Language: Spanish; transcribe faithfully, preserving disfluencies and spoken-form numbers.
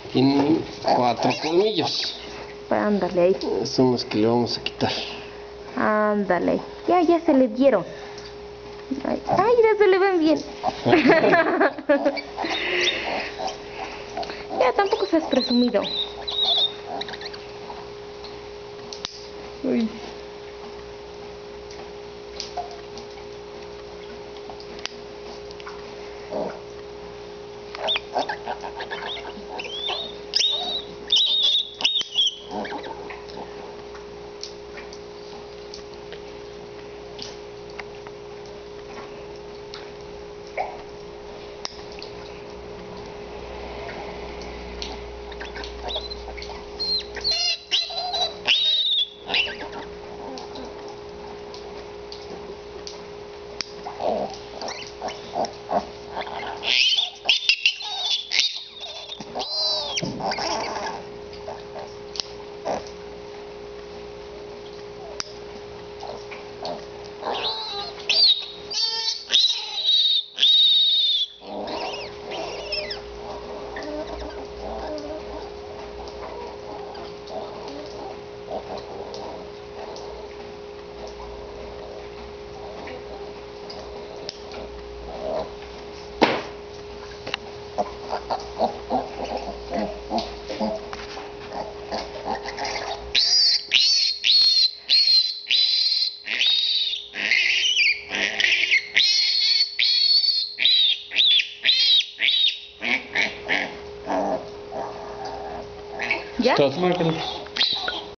Tienen cuatro colmillos. Ándale ahí. Son los que le vamos a quitar. Ándale. Ya, ya se le dieron. Ay, ay, ya se le ven bien. Ya, tampoco seas presumido. Uy. ¿Ya? Todos.